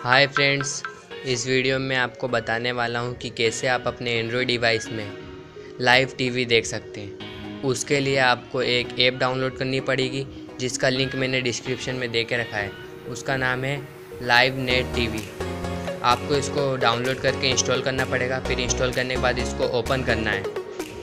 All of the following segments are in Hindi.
हाय फ्रेंड्स, इस वीडियो में आपको बताने वाला हूँ कि कैसे आप अपने एंड्रॉयड डिवाइस में लाइव टीवी देख सकते हैं। उसके लिए आपको एक ऐप डाउनलोड करनी पड़ेगी जिसका लिंक मैंने डिस्क्रिप्शन में दे के रखा है। उसका नाम है लाइव नेट टीवी। आपको इसको डाउनलोड करके इंस्टॉल करना पड़ेगा। फिर इंस्टॉल करने के बाद इसको ओपन करना है।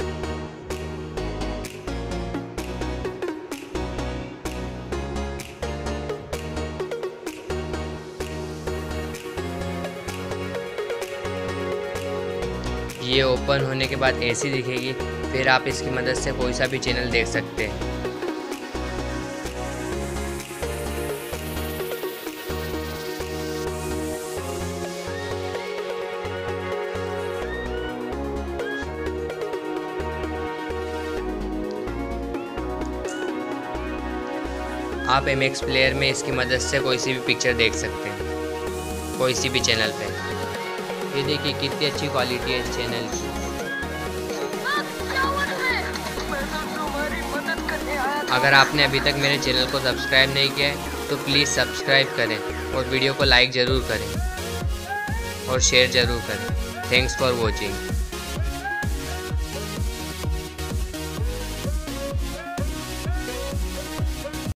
ये ओपन होने के बाद ऐसी दिखेगी। फिर आप इसकी मदद से कोई सा भी चैनल देख सकते हैं। आप MX प्लेयर में इसकी मदद से कोई सी भी पिक्चर देख सकते हैं, कोई सी भी चैनल पे। ये देखिए कितनी अच्छी क्वालिटी है इस चैनल की। अगर आपने अभी तक मेरे चैनल को सब्सक्राइब नहीं किया है तो प्लीज़ सब्सक्राइब करें और वीडियो को लाइक ज़रूर करें और शेयर ज़रूर करें। Thanks for watching.